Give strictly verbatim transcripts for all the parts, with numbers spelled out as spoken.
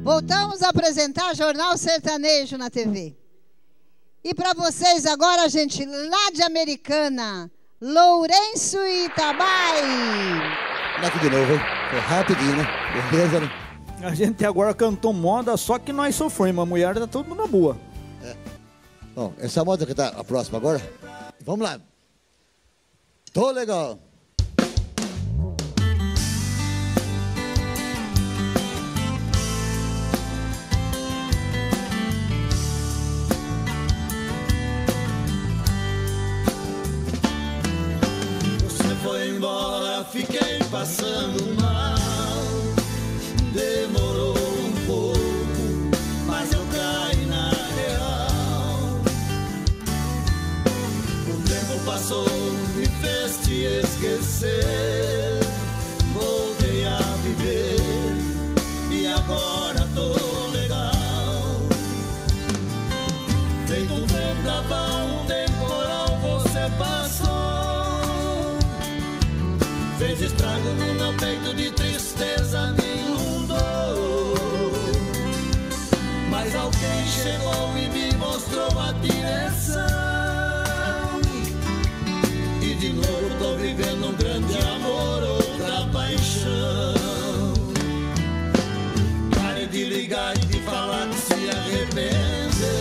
Voltamos a apresentar Jornal Sertanejo na T V. E para vocês agora, gente, lá de Americana, Lourenço e Itabai. Aqui de novo, hein? Foi rapidinho, né? Beleza, né? A gente agora cantou moda, só que nós sofremos. A mulher tá todo mundo boa. É. Bom, essa moda que tá a próxima agora. Vamos lá. Tô legal. Você foi embora, fiquei passando mal. Demorou um pouco, mas eu caí na real. O tempo passou, me fez te esquecer. Voltei a viver e agora tô legal. Feito um vendaval, um temporal, você passou. Fez estrago no meu peito, de tristeza me inundou. Mas alguém chegou e me mostrou a direção. E de novo tô vivendo um grande amor, outra paixão. Pare de ligar e de falar que se arrependeu.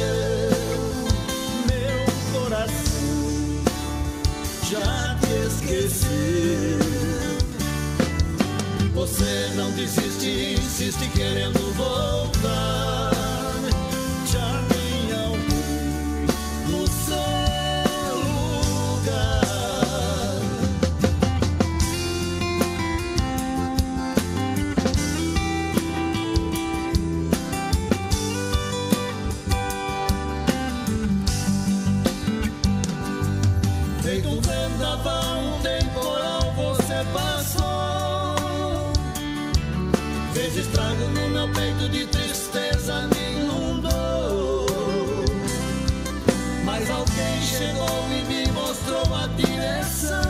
Meu coração já te esqueceu. Você não desiste, insiste querendo voltar. Já tem alguém no seu lugar. Feito um vendaval, um temporal, você passou. Fez estrago no meu peito, de tristeza me inundou. Mas alguém chegou e me mostrou a direção.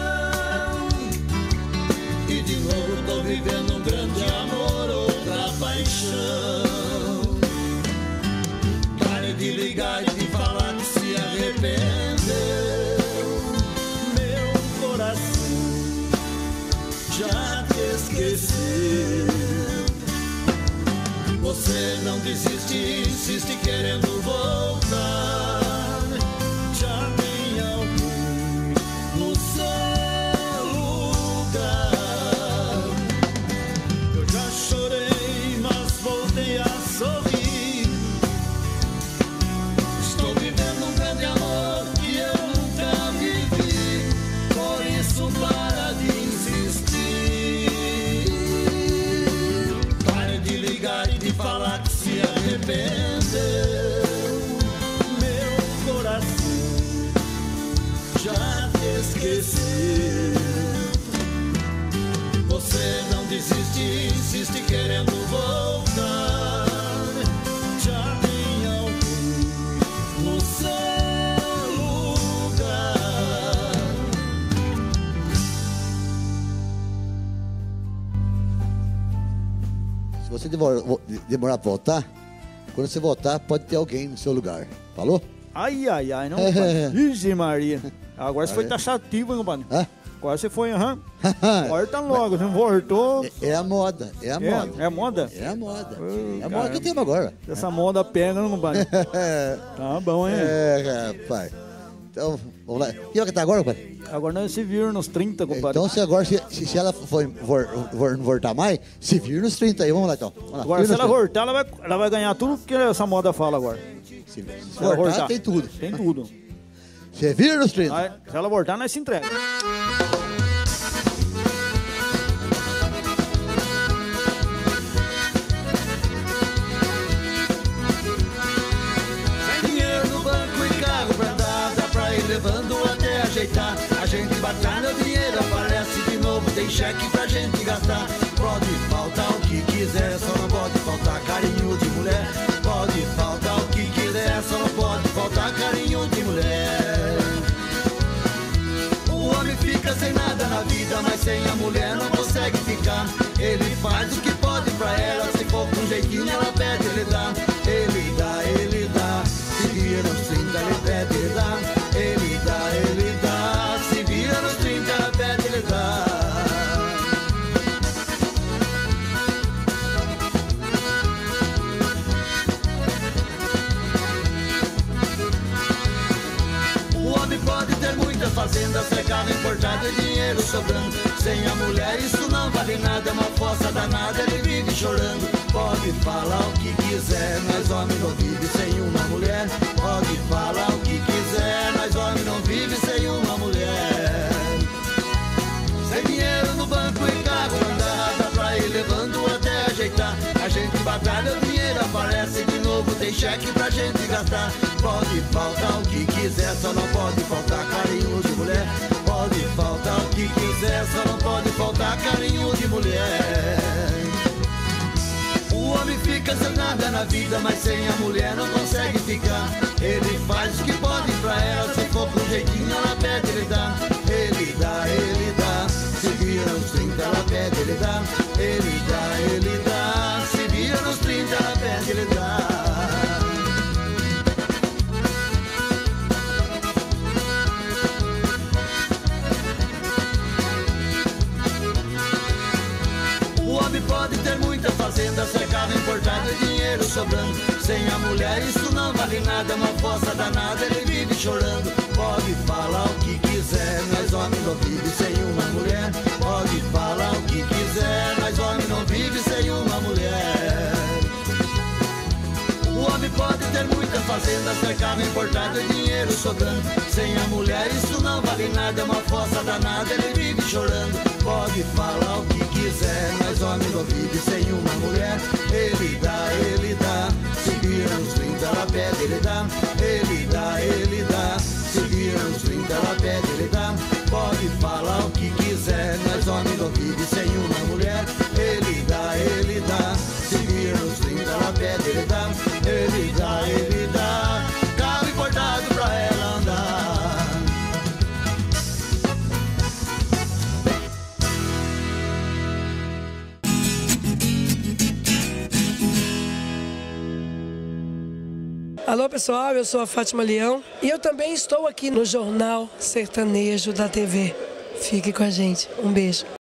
E de novo tô vivendo um grande amor, outra paixão. Pare de ligar e de falar que se arrependeu. Meu coração já te esqueceu. Você não desiste, insiste querendo voltar. Já tem alguém no seu lugar. Eu já chorei, mas voltei a sorrir. Estou vivendo um grande amor que eu nunca vivi. Por isso para de insistir. Pare de ligar e de falar que se arrependeu. Meu coração já te esqueceu. Você não desiste, insiste querendo voltar. Já tem alguém no seu lugar. Se você demorar, demorar pra voltar, quando você voltar, pode ter alguém no seu lugar. Falou? Ai, ai, ai, não, compadre. Ixi, Maria. Agora você foi taxativo, hein, compadre? Hã? Agora você foi, aham. Corta logo, você não voltou. É, é a moda, é a É, moda. é a moda? É a moda. Ô, é a moda que temos agora. Essa moda pega, não, compadre? Tá bom, hein? É, rapaz. Então, vamos lá. E ela que tá agora, compadre? Agora nós se viram nos trinta, compadre. Então, se agora, se, se ela for, for, for, não voltar mais, se vir nos trinta aí, vamos lá então. Vamos lá. Agora, Vir se nos ela trinta. voltar, ela vai, ela vai ganhar tudo que essa moda fala agora. Se, se Se ela voltar, tem tudo. Tem tudo. Se vir nos trinta. Aí, se ela voltar, nós se entrega. Sem dinheiro no banco e carro pra andar, dá pra ir levando até ajeitar. A gente batalha, o dinheiro aparece de novo, tem cheque pra gente gastar. Pode faltar o que quiser, só não pode faltar carinho de mulher. Pode faltar o que quiser, só não pode faltar carinho de mulher. O homem fica sem nada na vida, mas sem a mulher não consegue ficar. Ele faz o que pode pra ela, se for com jeitinho jeitinho ela pede, ele dá. Ele dá, ele dá. Se vira nos trinta, ele pede, ele dá. Ele dá, ele dá. Se vira nos trinta, ela pede, ele dá. Pode ter muitas fazendas, cercado, importado e dinheiro sobrando. Sem a mulher isso não vale nada, é uma fossa danada, ele vive chorando. Pode falar o que quiser, nós homens não vive sem uma mulher. Pode falar o que quiser, nós homens não vive sem uma mulher. Sem dinheiro no banco e carro andado, pra ir levando até ajeitar. A gente batalha, o dinheiro aparece de novo, tem cheque pra gente gastar. Pode faltar o que quiser, só não pode faltar carinho de mulher. Pode faltar o que quiser, só não pode faltar carinho de mulher. O homem fica sem nada na vida, mas sem a mulher não consegue ficar. Ele faz o que pode pra ela, se for com jeitinho ela pede, ele dá. Ele dá, ele dá. Se vira nos trinta, ela pede, ele dá. Ele dá, ele dá. Se vira nos trinta, ela pede, ele dá. Pode ter muita fazenda, cercado, importado e dinheiro sobrando. Sem a mulher isso não vale nada, é uma fossa danada, ele vive chorando. Pode falar o que quiser, nós homens não vive sem uma mulher. Pode falar o que quiser, nós homens não vive sem uma mulher. O homem pode ter muita fazenda, cercado, importado e dinheiro sobrando. Sem a mulher isso não vale nada, é uma fossa danada, ele vive chorando. Pode falar o que quiser, nós homens não vive sem uma mulher. Ele dá, ele dá. Se vira nos trinta, ela pede, ele dá. Ele dá, ele dá. Se vira nos trinta, ela pede, ele dá. Pode falar o que quiser, nós homens não vive sem uma mulher. Ele dá, ele dá. Se vira nos trinta, ela pede, ele dá. Ele dá, ele dá. Carro importado pra ela andar. Alô pessoal, eu sou a Fátima Leão e eu também estou aqui no Jornal Sertanejo da T V. Fique com a gente. Um beijo.